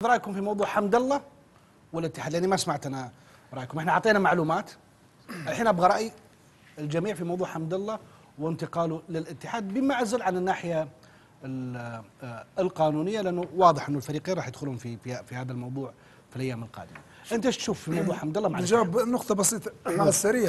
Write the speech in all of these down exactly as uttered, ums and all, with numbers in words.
رايكم في موضوع حمد الله والاتحاد؟ لاني ما سمعت انا رايكم. احنا اعطينا معلومات، الحين ابغى راي الجميع في موضوع حمد الله وانتقاله للاتحاد، بما عزل عن الناحيه القانونيه، لانه واضح انه الفريقين راح يدخلون في في, في هذا الموضوع في الايام القادمه. انت ايش تشوف في موضوع حمد الله مع نجاوب نقطه بسيطه على السريع.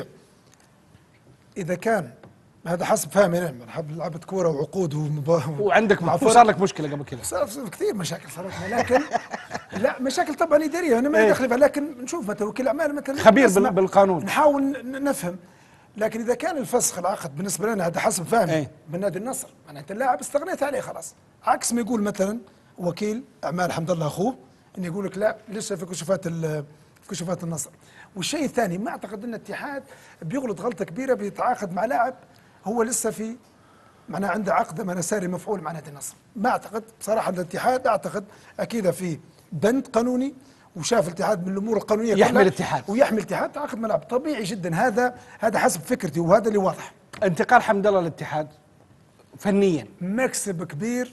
اذا كان هذا حسب فهمي انا، نحب لعبه كوره وعقود ومباراة وعندك وصار لك مشكله قبل كذا؟ صار كثير مشاكل صارت لنا، لكن لا مشاكل طبعا اداريه انا ما ايه؟ دخل فيها، لكن نشوف مثلا وكيل اعمال مثلا خبير بالقانون، نحاول نفهم. لكن اذا كان الفسخ العقد بالنسبه لنا هذا حسب فهمي ايه؟ من نادي النصر، معناته اللاعب استغنيت عليه خلاص، عكس ما يقول مثلا وكيل اعمال حمد الله اخوه انه يقول لك لا لسه في كشوفات في كشوفات النصر. والشيء الثاني ما اعتقد ان الاتحاد بيغلط غلطه كبيره بيتعاقد مع لاعب هو لسه في معناه عنده عقد معناه ساري مفعول مع نادي النصر. ما اعتقد بصراحه الاتحاد، اعتقد اكيد في بند قانوني وشاف الاتحاد من الامور القانونيه يحمل الاتحاد ويحمل الاتحاد تعاقد ملعب طبيعي جدا. هذا هذا حسب فكرتي وهذا اللي واضح. انتقال حمد الله للاتحاد فنيا مكسب كبير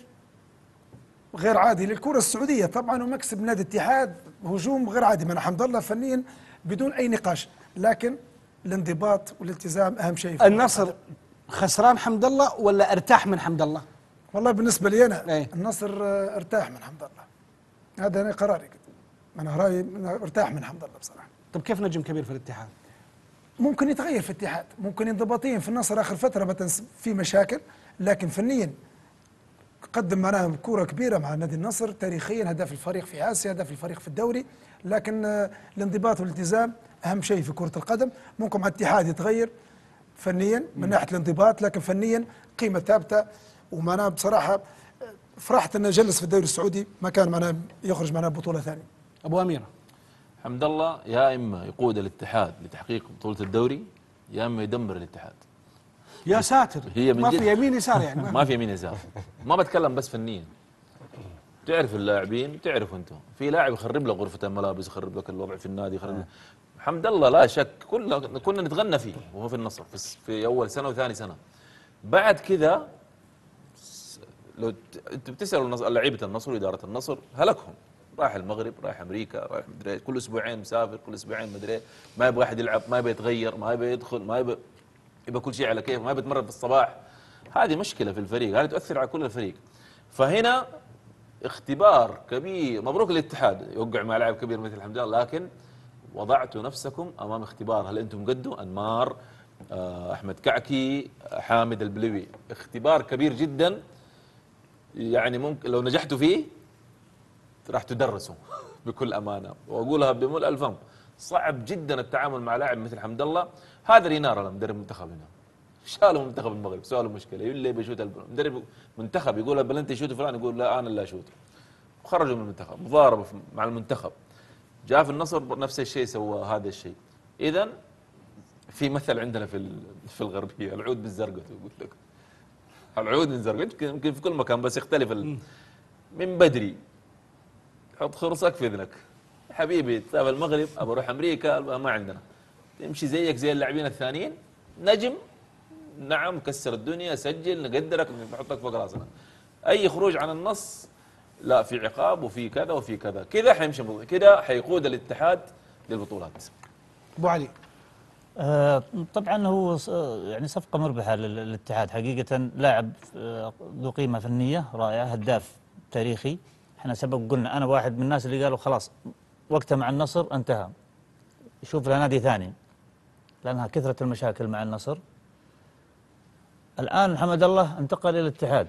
غير عادي للكره السعوديه طبعا، ومكسب نادي الاتحاد هجوم غير عادي. من حمد الله فنيا بدون اي نقاش، لكن الانضباط والالتزام اهم شيء. النصر خسران حمد الله ولا ارتاح من حمد الله؟ والله بالنسبه لي انا ايه؟ النصر ارتاح من حمد الله، هذا انا قراري كده. انا رايي ارتاح من حمد الله بصراحه. طب كيف نجم كبير في الاتحاد؟ ممكن يتغير في الاتحاد، ممكن انضباطيا في النصر اخر فتره مثلا في مشاكل، لكن فنيا قدم معنا كوره كبيره مع نادي النصر تاريخيا، هدف الفريق في اسيا، هدف الفريق في الدوري. لكن الانضباط والالتزام اهم شيء في كره القدم. ممكن مع الاتحاد يتغير فنيا من ناحيه الانضباط، لكن فنيا قيمه ثابته. ومعناها بصراحه فرحت انه جلس في الدوري السعودي، ما كان معناه يخرج معنا بطوله ثانيه. ابو اميره، حمد الله يا اما يقود الاتحاد لتحقيق بطوله الدوري يا اما يدمر الاتحاد. يا ساتر، هي من ما في يمين يسار يعني ما, ما في يمين يسار. ما بتكلم بس فنيا، تعرف اللاعبين تعرفوا انتم، في لاعب يخرب لك غرفه الملابس، يخرب لك الوضع في النادي، يخرب لك. حمد الله لا شك كلنا كنا نتغنى فيه وهو في النصر في, في اول سنه وثاني سنه. بعد كذا لو انت بتسالوا لعيبه النصر واداره النصر هلكهم، راح المغرب، رايح امريكا، رايح مدري كل اسبوعين مسافر، كل اسبوعين مدري ما يبغى احد يلعب، ما يبغى يتغير، ما يبغى يدخل، ما يبغى يبغى كل شيء على كيف، ما يبغى يتمرن في الصباح. هذه مشكله في الفريق، هذه تؤثر على كل الفريق. فهنا اختبار كبير، مبروك للاتحاد يوقع مع لاعب كبير مثل حمد الله، لكن وضعتوا نفسكم امام اختبار. هل انتم قدوا؟ انمار، احمد كعكي، حامد البلوي، اختبار كبير جدا. يعني ممكن لو نجحتوا فيه راح تدرسوا بكل امانه، واقولها بملء الفم. صعب جدا التعامل مع لاعب مثل حمد الله. هذا رينارا مدرب منتخب هنا، شالوا منتخب المغرب، سووا مشكله، يقول لي بيشوت مدرب منتخب يقول البلنتي يشوت فلان، يقول لا انا اللي اشوت. وخرجوا من المنتخب، مضاربه مع المنتخب. جاء في النصر نفس الشيء، سوى هذا الشيء. اذا في مثل عندنا في في الغربيه، العود بالزرقاء، يقول لك العود من زرقاء، يمكن في كل مكان بس يختلف من بدري. حط خرصك في اذنك حبيبي، تسافر المغرب، ابى اروح امريكا، ما عندنا. تمشي زيك زي اللاعبين الثانيين، نجم نعم، كسر الدنيا، سجل، نقدرك، نحطك فوق راسنا. اي خروج عن النص لا، في عقاب وفي كذا وفي كذا، كذا حيمشي، كذا حيقود الاتحاد للبطولات. ابو علي، آه طبعا هو يعني صفقه مربحه للاتحاد حقيقه، لاعب آه ذو قيمه فنيه رائعه، هداف تاريخي. احنا سبق قلنا، انا واحد من الناس اللي قالوا خلاص وقته مع النصر انتهى، يشوف له نادي ثاني، لانها كثره المشاكل مع النصر. الان حمد الله انتقل الى الاتحاد،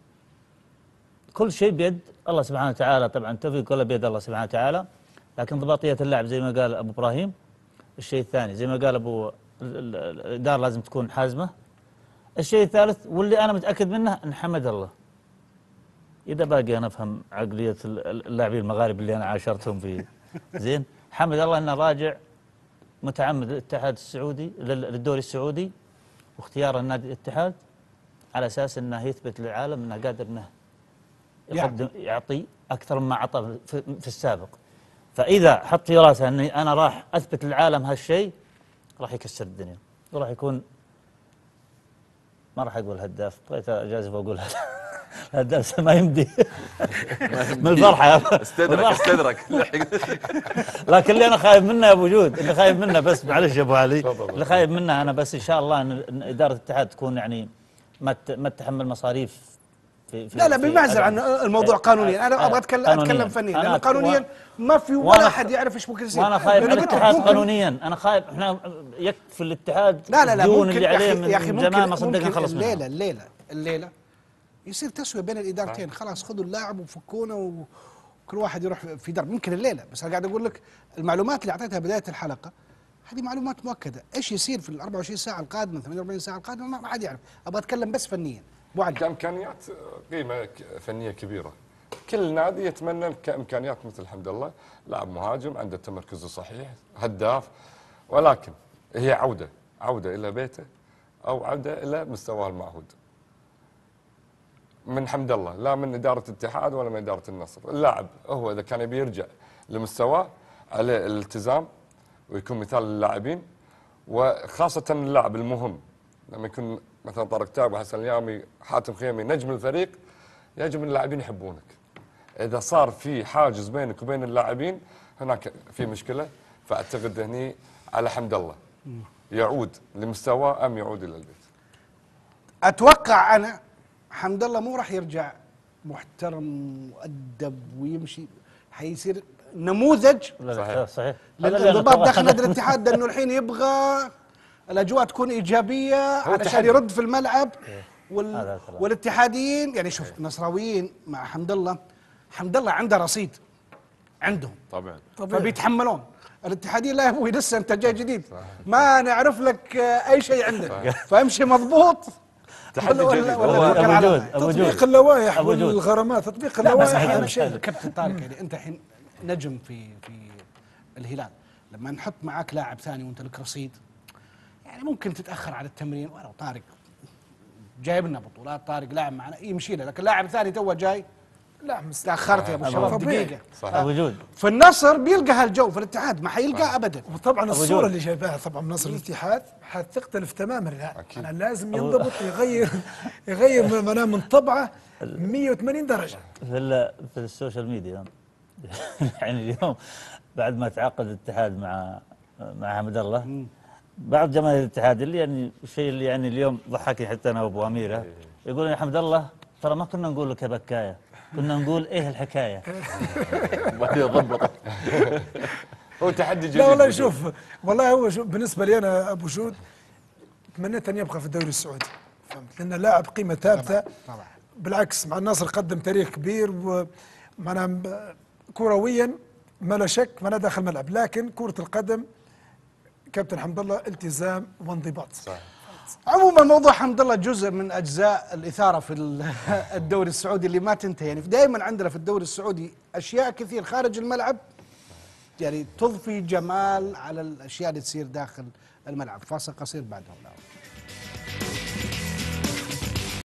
كل شيء بيد الله سبحانه وتعالى، طبعا التوفيق كله بيد الله سبحانه وتعالى، لكن ضباطيه اللاعب زي ما قال ابو ابراهيم. الشيء الثاني زي ما قال ابو الاداره لازم تكون حازمه. الشيء الثالث واللي انا متاكد منه ان حمد الله، اذا باقي انا افهم عقليه اللاعبين المغاربه اللي انا عاشرتهم في زين، حمد الله انه راجع متعمد للاتحاد السعودي، للدوري السعودي، واختيار النادي الاتحاد على اساس انه يثبت للعالم انه قادر انه يقدم يعطي اكثر مما اعطى في السابق. فاذا حط في راسه اني انا راح اثبت للعالم هالشيء، راح يكسر الدنيا وراح يكون، ما راح اقول هداف، بغيت اجازف واقول هداف ما يمدي من الفرحه. استدرك استدرك. لكن اللي انا خايف منه يا ابو جود، اللي خايف منه بس معلش يا ابو علي، اللي خايف منه انا بس ان شاء الله ان إن اداره الاتحاد تكون يعني ما ت- ما تتحمل مصاريف في في لا لا في بمعزل عدم- عن الموضوع قانونيا، انا آه، ابغى اتكلم قانونياً. اتكلم فنيا، أنا لان أت- قانونيا ما في وأنا ولا خ- احد يعرف ايش ممكن يصير. وانا خايف لأنه على قلت الاتحاد ممكن- قانونيا، انا خايف احنا يكفي الاتحاد لا لا لا الديون ممكن اللي يا عليه اخي يا اخي من زمان ما ممكن صدقنا ممكن نخلص الليله منها. الليله الليله يصير تسويه بين الادارتين، خلاص خذوا اللاعب وفكونا وكل واحد يروح في درب. ممكن الليله، بس انا قاعد اقول لك المعلومات اللي اعطيتها بدايه الحلقه هذه معلومات مؤكده. ايش يصير في ال أربعة وعشرين ساعه القادمه، ثمانية وأربعين ساعه القادمه ما ما حد يعرف. ابغى اتكلم بس فنيا. ابو علي كامكانيات قيمه ك- فنيه كبيره. كل نادي يتمنى كامكانيات مثل حمد الله، لاعب مهاجم عنده تمركزه صحيح، هداف، ولكن هي عوده عوده الى بيته او عوده الى مستواه المعهود. من حمد الله، لا من اداره الاتحاد ولا من اداره النصر. اللاعب هو اذا كان يبي يرجع لمستواه عليه الالتزام ويكون مثال للاعبين، وخاصه اللاعب المهم لما يكون مثلا طارق تايب وحسن اليامي حاتم خيمي نجم الفريق، يجب ان اللاعبين يحبونك. اذا صار في حاجز بينك وبين اللاعبين هناك في مشكله، فاعتقد هني على حمد الله يعود لمستواه ام يعود الى البيت. اتوقع انا حمد الله مو راح يرجع محترم مؤدب ويمشي، حيصير نموذج لا لا صحيح. صحيح هذا اللي أنا للانضباط أتوقع. داخل نادي الاتحاد، لانه الحين يبغى الاجواء تكون ايجابيه علشان تحدي. يرد في الملعب. هذا وال... الكلام. والاتحاديين يعني شوف نصراويين مع حمد الله، حمد الله عنده رصيد عندهم طبعا فبيتحملون. الاتحاديين لا يبغوا لسه انت جاي جديد ما نعرف لك آه، اي شيء عندك، فامشي مضبوط. تحدي ولا- جديد. ولا- ابو توكل على جود الله. ابو جود تطبيق اللوائح أبو جود. والغرامات، تطبيق لا بس اللوائح احيانا اهم شيء. كابتن طارق يعني انت الحين نجم في في الهلال، لما نحط معاك لاعب ثاني وانت لك رصيد يعني ممكن تتاخر على التمرين. ولو طارق جايب لنا بطولات، طارق لاعب معنا يمشي له، لكن لاعب ثاني تو جاي لا مست... تاخرت يا ابو شباب طبيعي. دقيقه. صحيح. ابو جود في النصر بيلقى هالجو، في الاتحاد ما حيلقاه ابدا. وطبعا أبو الصوره جود. اللي جايباها طبعا من نصر الاتحاد حتختلف تماما. لا أكيد. انا لازم ينضبط، يغير يغير من معناه من طبعه مية وثمانين درجه. في ال- في السوشيال ميديا يعني اليوم بعد ما تعاقد الاتحاد مع مع حمد الله، بعض جماهير الاتحاد اللي يعني الشيء اللي يعني اليوم ضحكني حتى انا وابو اميره، يقولون يا حمد الله ترى ما كنا نقول لك يا بكايه، كنا نقول ايه الحكايه. بعدين ضبط. هو تحدي جديد. لا والله بدون. شوف، والله هو شوف بالنسبه لي انا ابو جود تمنيت ان يبقى في الدوري السعودي، فهمت؟ لانه لاعب قيمه ثابته. طبعا بالعكس مع النصر قدم تاريخ كبير، ومعناها كرويا ما لا شك ما لا داخل الملعب، لكن كره القدم كابتن حمد الله التزام وانضباط. صحيح. عموما موضوع حمد الله جزء من اجزاء الاثاره في ال- الدوري السعودي اللي ما تنتهي. يعني دائما عندنا في الدوري السعودي اشياء كثير خارج الملعب يعني تضفي جمال على الاشياء اللي تصير داخل الملعب. فاصل قصير بعدهم.